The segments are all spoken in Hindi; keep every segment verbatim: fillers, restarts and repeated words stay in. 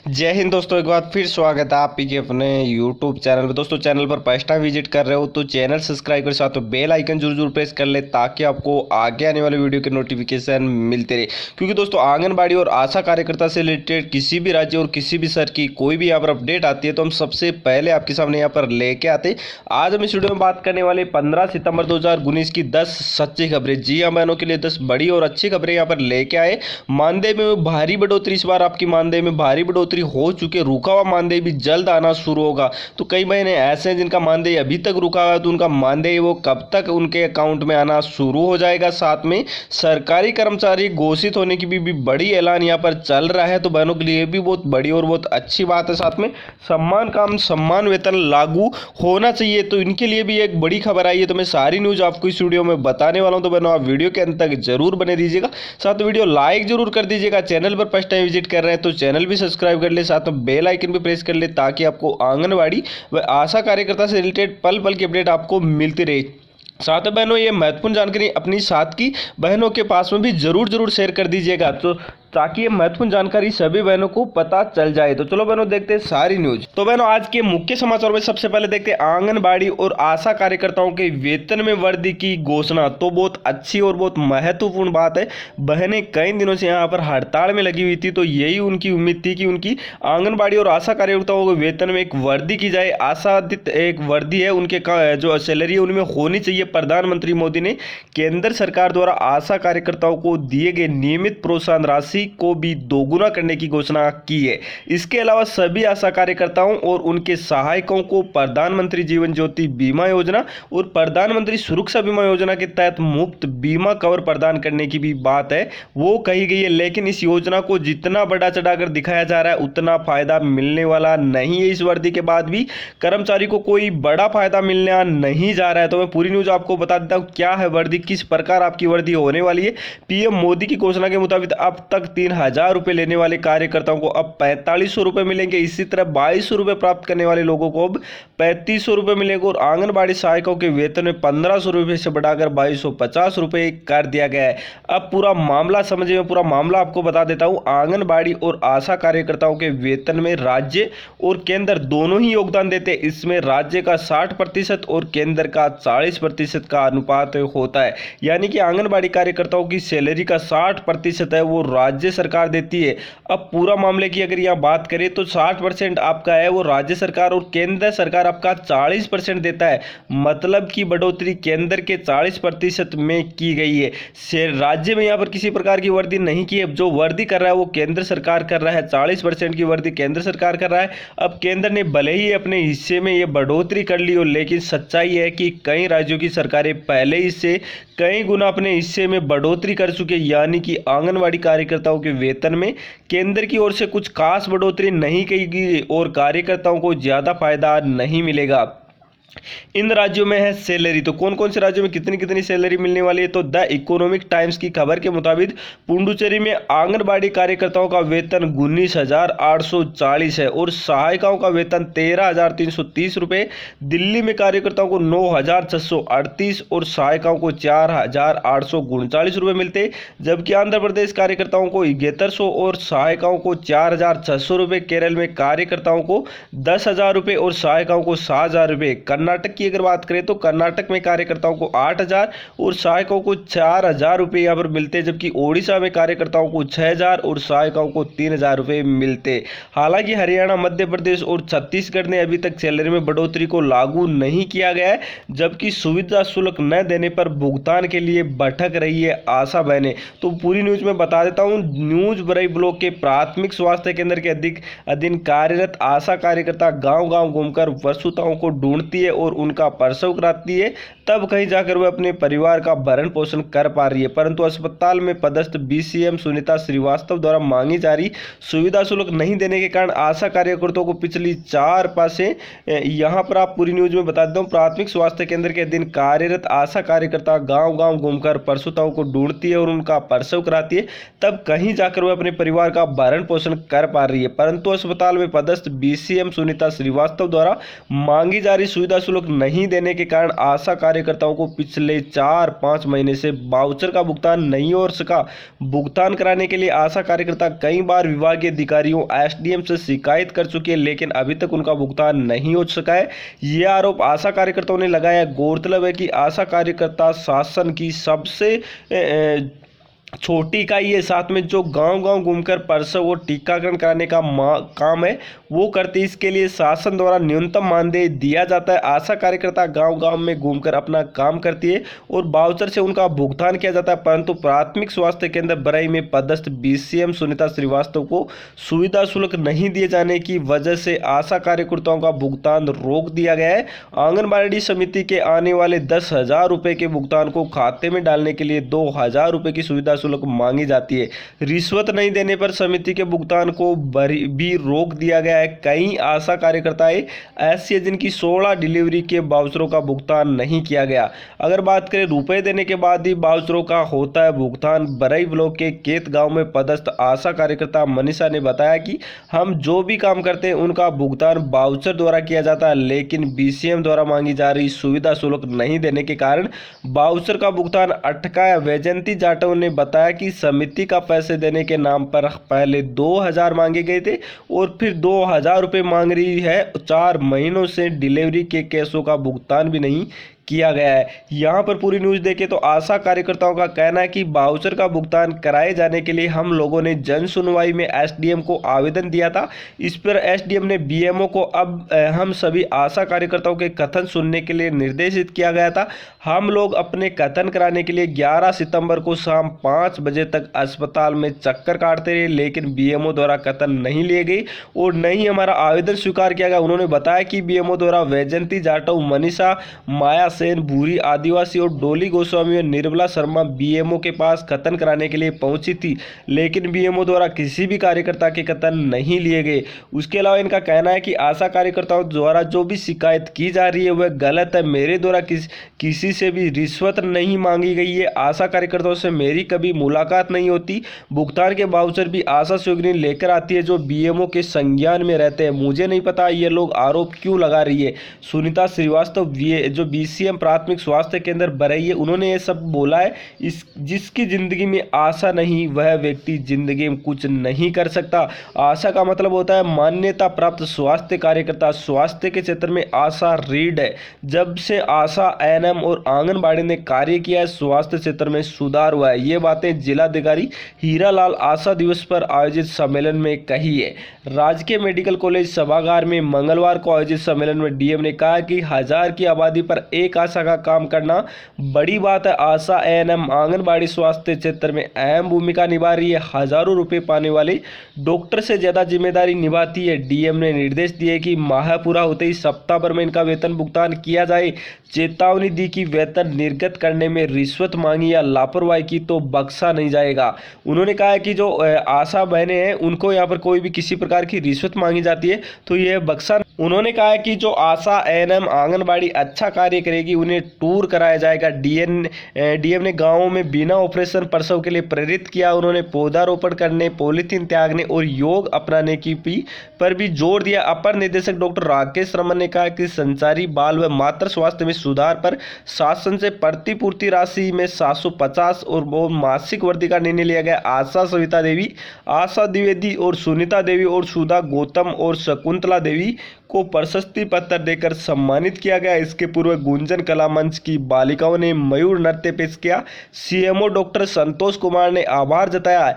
जय हिंद दोस्तों, एक बार फिर स्वागत है आप ही के अपने यूट्यूब चैनल पर। दोस्तों चैनल पर फर्स्ट टाइम विजिट कर रहे हो तो चैनल सब्सक्राइब कर, साथ में बेल आइकन जरूर जरूर प्रेस कर ले ताकि आपको आगे आने वाले वीडियो के नोटिफिकेशन मिलते रहे। क्योंकि दोस्तों आंगनबाड़ी और आशा कार्यकर्ता से रिलेटेड किसी भी राज्य और किसी भी शहर की कोई भी यहाँ पर अपडेट आती है तो हम सबसे पहले आपके सामने यहाँ पर लेके आते। आज हम इस वीडियो में बात करने वाले पंद्रह सितंबर दो हजार उन्नीस की दस सच्ची खबरें। जी हाँ बहनों, के लिए दस बड़ी और अच्छी खबरें यहाँ पर लेके आए। मानदेय में भारी बढ़ोतरी, इस बार आपकी मानदेय में भारी बढ़ोतरी हो चुकी है। रुका हुआ मानदेय भी जल्द आना शुरू होगा। तो कई महीने ऐसे हैं जिनका मानदेय अभी तक रुका हुआ है, तो उनका मानदेय वो कब तक उनके अकाउंट में आना शुरू हो जाएगा। साथ में सरकारी कर्मचारी घोषित होने की भी, भी बड़ी ऐलान यहाँ पर चल रहा है, तो बहनों के लिए भी बहुत बड़ी और बहुत अच्छी बात है। साथ में सम्मान काम सम्मान वेतन लागू होना चाहिए, तो इनके लिए भी एक बड़ी खबर आई है। तो मैं सारी न्यूज आपको इस वीडियो में बताने वाला हूं, तो बहनों आप वीडियो के अंत तक जरूर बने दीजिएगा। साथ वीडियो लाइक जरूर कर दीजिएगा। चैनल पर फर्स्ट टाइम विजिट कर रहे हैं तो चैनल भी सब्सक्राइब कर ले, साथ में बेल आइकन भी प्रेस कर ले ताकि आपको आंगनबाड़ी व आशा कार्यकर्ता से रिलेटेड पल पल की अपडेट आपको मिलती रहे। साथ में बहनों ये महत्वपूर्ण जानकारी अपनी साथ की बहनों के पास में भी जरूर जरूर शेयर कर दीजिएगा, तो ताकि ये महत्वपूर्ण जानकारी सभी बहनों को पता चल जाए। तो चलो बहनों देखते हैं सारी न्यूज। तो बहनों आज के मुख्य समाचार में सबसे पहले देखते हैं आंगनबाड़ी और आशा कार्यकर्ताओं के वेतन में वृद्धि की घोषणा। तो बहुत अच्छी और बहुत महत्वपूर्ण बात है। बहनें कई दिनों से यहाँ पर हड़ताल में लगी हुई थी, तो यही उनकी उम्मीद थी कि उनकी आंगनबाड़ी और आशा कार्यकर्ताओं के वेतन में एक वृद्धि की जाए। आशादित एक वृद्धि है, उनके जो सैलरी है उनमें होनी चाहिए। प्रधानमंत्री मोदी ने केंद्र सरकार द्वारा आशा कार्यकर्ताओं को दिए गए नियमित प्रोत्साहन राशि को भी दोगुना करने की घोषणा की है। इसके अलावा सभी आशा कार्यकर्ताओं और उनके सहायकों को प्रधानमंत्री जीवन ज्योति बीमा योजना और प्रधानमंत्री सुरक्षा बीमा योजना के तहत मुफ्त बीमा कवर प्रदान करने की भी बात है, वो कही गई है। लेकिन इस योजना को जितना बड़ा चढ़ाकर दिखाया जा रहा है उतना फायदा मिलने वाला नहीं है। इस वृद्धि के बाद भी कर्मचारी को कोई बड़ा फायदा मिलने नहीं जा रहा है। तो मैं पूरी न्यूज आपको बता देता हूं क्या है वृद्धि, किस प्रकार आपकी वृद्धि होने वाली है। पीएम मोदी की घोषणा के मुताबिक अब तक तीन हजार रुपए लेने वाले कार्यकर्ताओं को अब पैंतालीस सौ रुपए मिलेंगे। इसी तरह बाईस सौ रुपए प्राप्त करने वाले लोगों को अब पैंतीस सौ रुपए मिलेंगे और आंगनबाड़ी सहायकों के वेतन में पंद्रह सौ रुपए से बढ़ाकर बाईस सौ पचास रुपए कर दिया गया है। अब पूरा मामला समझिए, मैं पूरा मामला आपको बता देता हूं। आंगनबाड़ी और आशा कार्यकर्ताओं के वेतन में राज्य और केंद्र दोनों ही योगदान देते हैं। इसमें राज्य का साठ प्रतिशत और केंद्र का चालीस प्रतिशत का अनुपात होता है, यानी कि आंगनबाड़ी कार्यकर्ताओं की सैलरी का साठ प्रतिशत है वो राज्य सरकार देती है। अब पूरा मामले की अगर यहाँ बात करें तो साठ परसेंट आपका है वो राज्य सरकार और केंद्र सरकार आपका चालीस परसेंट देता है। मतलब की बढ़ोतरी केंद्र के चालीस प्रतिशत में की गई है, राज्य में यहाँ पर किसी प्रकार की वृद्धि नहीं की है। जो वृद्धि कर रहा है वो केंद्र सरकार कर रहा है, चालीस परसेंट की वृद्धि केंद्र सरकार कर रहा है। अब केंद्र ने भले ही अपने हिस्से में ये बढ़ोतरी कर ली हो, लेकिन सच्चाई है कि कई राज्यों की सरकारें पहले इससे कई गुना अपने हिस्से में बढ़ोतरी कर चुके, यानी कि आंगनबाड़ी कार्यकर्ताओं के वेतन में केंद्र की ओर से कुछ खास बढ़ोतरी नहीं की गई और कार्यकर्ताओं को ज्यादा फायदा नहीं मिलेगा। इन राज्यों में है सैलरी, तो कौन कौन से राज्यों में कितनी कितनी सैलरी मिलने वाली है। तो द इकोनॉमिक टाइम्स की खबर के मुताबिक पुडुचेरी में आंगनबाड़ी कार्यकर्ताओं का वेतन उन्नीस हजार आठ सौ चालीस है और सहायिकाओं का वेतन तेरह हजार तीन सौ तीस रुपये। दिल्ली में कार्यकर्ताओं को नौ हजार छह सौ अड़तीस और सहायिकाओं को चार हजार आठ सौ उनचालीस रुपये मिलते, जबकि आंध्र प्रदेश कार्यकर्ताओं को इकहत्तर सौ और सहायिकाओं को चार हजार छह सौ रुपये। केरल में कार्यकर्ताओं को दस हजार रुपये और सहायिकाओं को सात हजार रुपये। कर्नाटक की अगर बात करें तो कर्नाटक में कार्यकर्ताओं को आठ हजार और सहायकों को चार हजार रुपये यहाँ पर मिलते हैं, जबकि ओडिशा में कार्यकर्ताओं को छह हजार और सहायकों को तीन हजार रुपये मिलते। हालांकि हरियाणा, मध्य प्रदेश और छत्तीसगढ़ ने अभी तक सैलरी में बढ़ोतरी को लागू नहीं किया गया है, जबकि सुविधा शुल्क न देने पर भुगतान के लिए भटक रही है आशा बहनें। तो पूरी न्यूज में बता देता हूँ। न्यूज बरई ब्लॉक के प्राथमिक स्वास्थ्य केंद्र के अधिक अधीन कार्यरत आशा कार्यकर्ता गाँव गाँव घूमकर वसुताओं को ढूंढती है और उनका प्रसव कराती है, तब कहीं जाकर वह अपने परिवार का भरण पोषण कर पा रही है। परंतु अस्पताल में पदस्थ बीसीएम सुनीता श्रीवास्तव द्वारा मांगी जा रही सुविधा शुल्क नहीं देने के कारण आशा कार्यकर्ताओं को पिछली चार पासे यहां पर आप पूरी न्यूज में बता देता हूं। प्राथमिक स्वास्थ्य केंद्र के दिन कार्यरत आशा कार्यकर्ता गांव गांव घूमकर प्रसूताओं को ढूंढती है और उनका प्रसव कराती है, तब कहीं जाकर वह अपने परिवार का भरण पोषण कर पा रही है। परंतु अस्पताल में पदस्थ बीसीएम सुनीता श्रीवास्तव द्वारा मांगी जा रही सुविधा शुल्क नहीं देने के कारण आशा कार्य कार्यकर्ताओं को पिछले चार पाँच महीने से वाउचर का भुगतान नहीं हो सका। भुगतान कराने के लिए आशा कार्यकर्ता कई बार विभागीय अधिकारियों एसडीएम से शिकायत कर चुके हैं, लेकिन अभी तक उनका भुगतान नहीं हो सका है। ये आरोप आशा कार्यकर्ताओं ने लगाया। गौरतलब है कि आशा कार्यकर्ता शासन की सबसे छोटी इकाई है, साथ में जो गांव गांव घूमकर प्रसव और टीकाकरण कराने का काम है वो करती है। इसके लिए शासन द्वारा न्यूनतम मानदेय दिया जाता है। आशा कार्यकर्ता गांव गांव में घूमकर अपना काम करती है और वाउचर से उनका भुगतान किया जाता है, परंतु प्राथमिक स्वास्थ्य केंद्र बरई में पदस्थ बीसीएम सुनीता श्रीवास्तव को सुविधा शुल्क नहीं दिए जाने की वजह से आशा कार्यकर्ताओं का भुगतान रोक दिया गया है। आंगनबाड़ी समिति के आने वाले दस हजार रुपये के भुगतान को खाते में डालने के लिए दो हजार रुपये की सुविधा शुल्क मांगी जाती है। रिश्वत नहीं देने पर समिति के भुगतान को भी रोक दिया गया है। कई आशा कार्यकर्ताएं ऐसी हैं जिनकी सोलह डिलीवरी के वाउचरों का भुगतान नहीं किया गया। अगर बात करें रुपए देने के बाद ही वाउचरों का होता है भुगतान, बरई ब्लॉक के केत गांव में पदस्थ आशा कार्यकर्ता मनीषा ने बताया कि हम जो भी काम करते हैं उनका भुगतान वाउचर द्वारा किया जाता है, लेकिन बीसीएम द्वारा मांगी जा रही सुविधा शुल्क नहीं देने के कारण वाउचर का भुगतान अटका। वैजयंती जाटव ने बताया कि समिति का पैसे देने के नाम पर पहले दो हजार मांगे गए थे और फिर दो हजार रुपये मांग रही है। चार महीनों से डिलीवरी के केसों का भुगतान भी नहीं किया गया है। यहाँ पर पूरी न्यूज़ देखें तो आशा कार्यकर्ताओं का कहना है कि वाउचर का भुगतान कराए जाने के लिए हम लोगों ने जन सुनवाई में एसडीएम को आवेदन दिया था। इस पर एसडीएम ने बीएमओ को अब हम सभी आशा कार्यकर्ताओं के कथन सुनने के लिए निर्देशित किया गया था। हम लोग अपने कथन कराने के लिए ग्यारह सितंबर को शाम पाँच बजे तक अस्पताल में चक्कर काटते रहे, लेकिन बीएमओ द्वारा कथन नहीं लिए गए और न ही हमारा आवेदन स्वीकार किया गया। उन्होंने बताया कि बीएमओ द्वारा वैजयंती जाटव, मनीषा, माया सेन, भूरी आदिवासी और डोली गोस्वामी और निर्मला शर्मा बीएमओ के पास कथन कराने के लिए पहुंची थी, लेकिन बीएमओ द्वारा किसी भी कार्यकर्ता के कथन नहीं लिए गए। उसके अलावा इनका कहना है कि आशा कार्यकर्ताओं द्वारा जो भी शिकायत की जा रही है वह गलत है। मेरे द्वारा किस, किसी से भी रिश्वत नहीं मांगी गई है। आशा कार्यकर्ताओं से मेरी कभी मुलाकात नहीं होती। भुगतान के वाउचर भी आशा सहयोगिनी लेकर आती है जो बीएमओ के संज्ञान में रहते हैं। मुझे नहीं पता ये लोग आरोप क्यों लगा रही है। सुनीता श्रीवास्तव जो बीसीएम प्राथमिक स्वास्थ्य केंद्र बरई है, उन्होंने ये सब बोला है। इस जिसकी जिंदगी में आशा नहीं वह व्यक्ति जिंदगी में कुछ नहीं कर सकता। आशा का मतलब होता है मान्यता प्राप्त स्वास्थ्य कार्यकर्ता। स्वास्थ्य के क्षेत्र में आशा रीड है। जब से आशा एएनएम और आंगनबाड़ी ने कार्य किया है, स्वास्थ्य क्षेत्र में सुधार हुआ है। ये बातें जिलाधिकारी हीरालाल आशा दिवस पर आयोजित सम्मेलन में कही है। राजकीय मेडिकल कॉलेज सभागार में मंगलवार को आयोजित सम्मेलन में डीएम ने कहा कि हजार की आबादी पर एक आशा का काम करना बड़ी बात है। आशा एएनएम आंगनबाड़ी स्वास्थ्य क्षेत्र में अहम भूमिका निभा रही है। हजारों रुपए पाने वाले डॉक्टर से ज्यादा जिम्मेदारी निभाती है। डीएम ने निर्देश दिए कि माह पूरा होते ही सप्ताह भर में इनका वेतन भुगतान किया जाए। चेतावनी दी कि वेतन निर्गत करने में रिश्वत मांगी या लापरवाही की तो बख्शा नहीं जाएगा। उन्होंने कहा कि जो आशा बहनें हैं उनको यहाँ पर कोई भी किसी प्रकार की रिश्वत मांगी जाती है तो यह बख्शा। उन्होंने कहा कि जो आशा एएनएम आंगनबाड़ी अच्छा कार्य करेगी उन्हें टूर कराया जाएगा। डीएन डीएम ने गांवों में बिना ऑपरेशन प्रसव के लिए प्रेरित किया। उन्होंने पौधारोपण करने, पॉलीथीन त्यागने और योग अपनाने की भी पर भी जोर दिया। अपर निदेशक डॉक्टर राकेश रमन ने कहा कि संचारी बाल व मातृ स्वास्थ्य में सुधार पर शासन से प्रतिपूर्ति राशि में सात सौ पचास और मासिक वृद्धि का निर्णय लिया गया। आशा सविता देवी, आशा द्विवेदी और सुनीता देवी और सुधा गौतम और शकुंतला देवी को प्रशस्ति पत्र देकर सम्मानित किया गया। इसके पूर्व गुंजन कला मंच की बालिकाओं ने मयूर नृत्य पेश किया। सीएमओ डॉक्टर संतोष कुमार ने आभार जताया।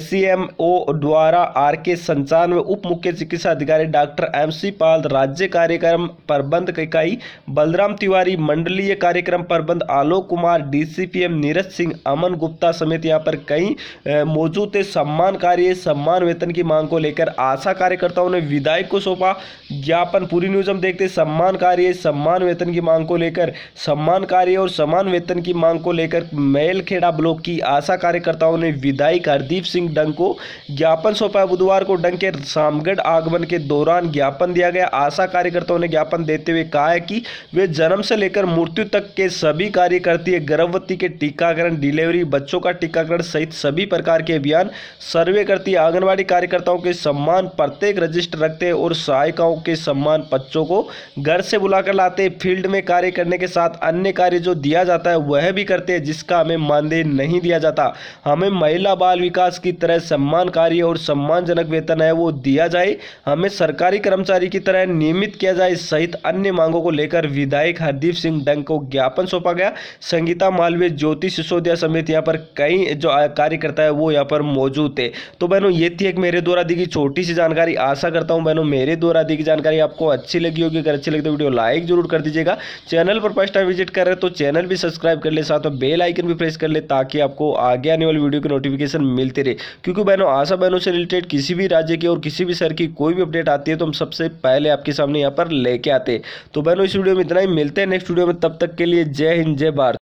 एसीएमओ द्वारा आर के संचालन में उप मुख्य चिकित्सा अधिकारी डॉक्टर एमसी पाल, राज्य कार्यक्रम प्रबंध इकाई बलराम तिवारी, मंडलीय कार्यक्रम प्रबंध आलोक कुमार, डीसीपीएम नीरज सिंह, अमन गुप्ता समेत यहाँ पर कई मौजूद थे। सम्मान कार्य सम्मान वेतन की मांग को लेकर आशा कार्यकर्ताओं ने विधायक को सौंपा ज्ञापन। पूरी न्यूज हम देखते हैं। सम्मान कार्य सम्मान वेतन की मांग को लेकर सम्मान कार्य और समान वेतन की मांग को लेकर मेलखेड़ा ब्लॉक की आशा कार्यकर्ताओं ने विधायक हरदीप सिंह डंग को ज्ञापन सौंपा। बुधवार को डंग के रामगढ़ आगमन के दौरान ज्ञापन दिया गया। आशा कार्यकर्ताओं ने ज्ञापन देते हुए कहा है कि वे जन्म से लेकर मृत्यु तक के सभी कार्य करती है। गर्भवती के टीकाकरण, डिलीवरी, बच्चों का टीकाकरण सहित सभी प्रकार के अभियान सर्वे करती है। आंगनबाड़ी कार्यकर्ताओं के सम्मान प्रत्येक रजिस्टर रखते हैं और सहायिकाओं के सम्मान बच्चों को घर से बुलाकर लाते, फील्ड में कार्य करने के साथ अन्य कार्य जो दिया जाता है वह भी करते हैं, जिसका हमें मानदेय नहीं दिया जाता। हमें महिला बाल विकास की तरह सम्मानकारी और सम्मानजनक वेतन है वो दिया जाए, हमें सरकारी कर्मचारी की तरह नियमित किया जाए सहित अन्य मांगों को लेकर विधायक हरदीप सिंह डंग को ज्ञापन सौंपा गया। संगीता मालवीय, ज्योति सिसोदिया समेत यहाँ पर कई जो कार्यकर्ता है वो यहाँ पर मौजूद थे। तो बहनों ये थी एक मेरे द्वारा दी गई छोटी सी जानकारी। आशा करता हूँ बहनों मेरे द्वारा दी गई जानकारी आपको अच्छी लगी होगी। अगर अच्छी लगी तो वीडियो लाइक जरूर कर दीजिएगा। चैनल पर फर्स्ट टाइम विजिट कर रहे हैं तो चैनल भी सब्सक्राइब कर ले, साथ में बेल आइकन भी प्रेस कर ले ताकि आपको आगे आने वाली वीडियो की नोटिफिकेशन मिलती रहे। क्योंकि बहनों आशा बहनों से रिलेटेड किसी भी राज्य की और किसी भी शहर की कोई भी अपडेट आती है तो हम सबसे पहले आपके सामने यहाँ पर लेके आते हैं। तो बहनों इस वीडियो में इतना ही, मिलते हैं नेक्स्ट वीडियो में, तब तक के लिए जय हिंद जय भारत।